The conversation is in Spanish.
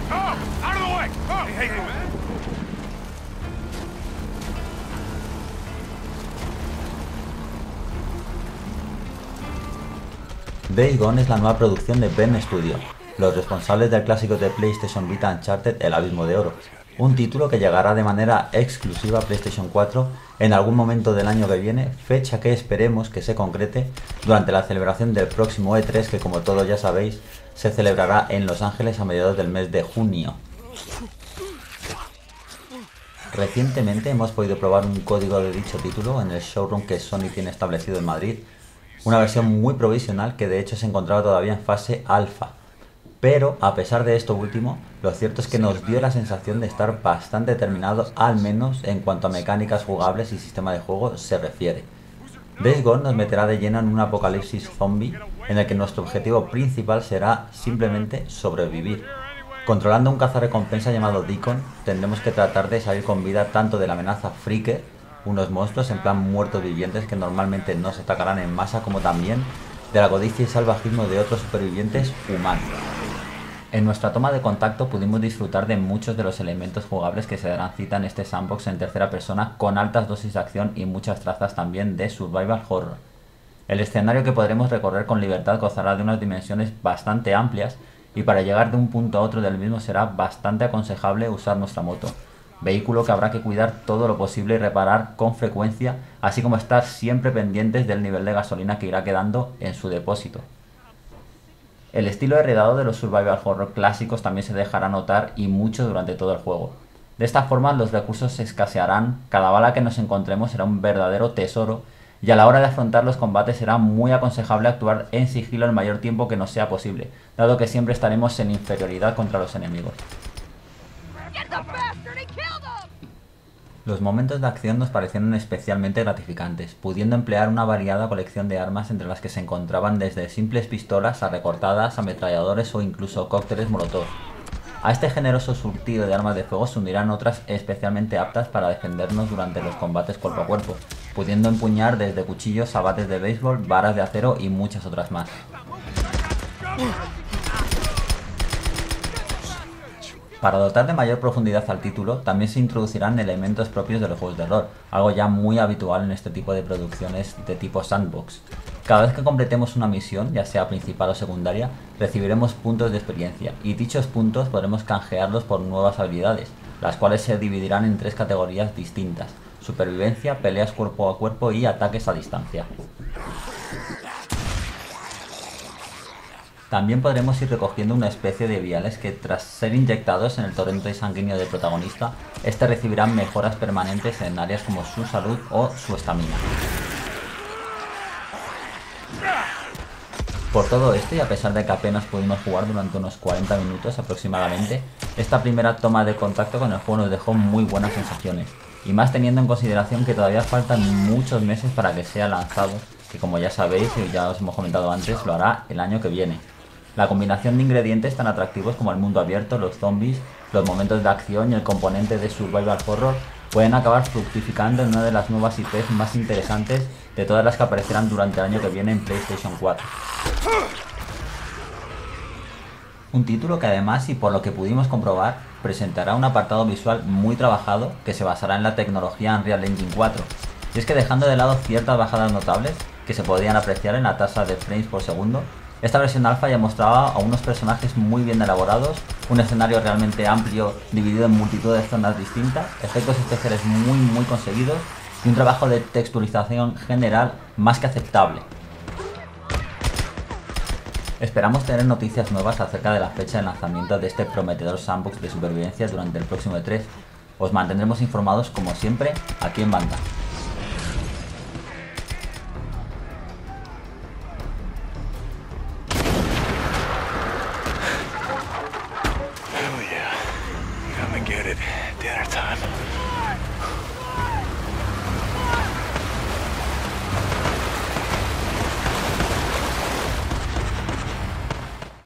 Days Gone es la nueva producción de Bend Studio, los responsables del clásico de PlayStation Vita Uncharted El Abismo de Oro, un título que llegará de manera exclusiva a PlayStation 4 en algún momento del año que viene, fecha que esperemos que se concrete durante la celebración del próximo E3 que, como todos ya sabéis, se celebrará en Los Ángeles a mediados del mes de junio. Recientemente hemos podido probar un código de dicho título en el showroom que Sony tiene establecido en Madrid, una versión muy provisional que de hecho se encontraba todavía en fase alfa. Pero a pesar de esto último, lo cierto es que nos dio la sensación de estar bastante terminado, al menos en cuanto a mecánicas jugables y sistema de juego se refiere. Days Gone nos meterá de lleno en un apocalipsis zombie en el que nuestro objetivo principal será simplemente sobrevivir. Controlando un cazarrecompensa llamado Deacon, tendremos que tratar de salir con vida tanto de la amenaza Freaker, unos monstruos en plan muertos vivientes que normalmente nos atacarán en masa, como también de la codicia y salvajismo de otros supervivientes humanos. En nuestra toma de contacto pudimos disfrutar de muchos de los elementos jugables que se darán cita en este sandbox en tercera persona, con altas dosis de acción y muchas trazas también de survival horror. El escenario que podremos recorrer con libertad gozará de unas dimensiones bastante amplias y para llegar de un punto a otro del mismo será bastante aconsejable usar nuestra moto, vehículo que habrá que cuidar todo lo posible y reparar con frecuencia, así como estar siempre pendientes del nivel de gasolina que irá quedando en su depósito. El estilo heredado de los survival horror clásicos también se dejará notar y mucho durante todo el juego. De esta forma los recursos escasearán, cada bala que nos encontremos será un verdadero tesoro y a la hora de afrontar los combates será muy aconsejable actuar en sigilo el mayor tiempo que nos sea posible, dado que siempre estaremos en inferioridad contra los enemigos. Los momentos de acción nos parecieron especialmente gratificantes, pudiendo emplear una variada colección de armas entre las que se encontraban desde simples pistolas a recortadas, ametralladores o incluso cócteles molotov. A este generoso surtido de armas de fuego se unirán otras especialmente aptas para defendernos durante los combates cuerpo a cuerpo, pudiendo empuñar desde cuchillos a bates de béisbol, varas de acero y muchas otras más. Para dotar de mayor profundidad al título, también se introducirán elementos propios de los juegos de rol, algo ya muy habitual en este tipo de producciones de tipo sandbox. Cada vez que completemos una misión, ya sea principal o secundaria, recibiremos puntos de experiencia, y dichos puntos podremos canjearlos por nuevas habilidades, las cuales se dividirán en 3 categorías distintas: supervivencia, peleas cuerpo a cuerpo y ataques a distancia. También podremos ir recogiendo una especie de viales que, tras ser inyectados en el torrente sanguíneo del protagonista, este recibirá mejoras permanentes en áreas como su salud o su estamina. Por todo esto, y a pesar de que apenas pudimos jugar durante unos 40 minutos aproximadamente, esta primera toma de contacto con el juego nos dejó muy buenas sensaciones, y más teniendo en consideración que todavía faltan muchos meses para que sea lanzado, que como ya sabéis y ya os hemos comentado antes, lo hará el año que viene. La combinación de ingredientes tan atractivos como el mundo abierto, los zombies, los momentos de acción y el componente de survival horror pueden acabar fructificando en una de las nuevas IPs más interesantes de todas las que aparecerán durante el año que viene en PlayStation 4. Un título que además, y por lo que pudimos comprobar, presentará un apartado visual muy trabajado que se basará en la tecnología Unreal Engine 4. Y es que, dejando de lado ciertas bajadas notables que se podían apreciar en la tasa de frames por segundo, esta versión alfa ya mostraba a unos personajes muy bien elaborados, un escenario realmente amplio dividido en multitud de zonas distintas, efectos especiales muy conseguidos y un trabajo de texturización general más que aceptable. Esperamos tener noticias nuevas acerca de la fecha de lanzamiento de este prometedor sandbox de supervivencia durante el próximo E3. Os mantendremos informados como siempre aquí en Banda. Get it. Dinner time.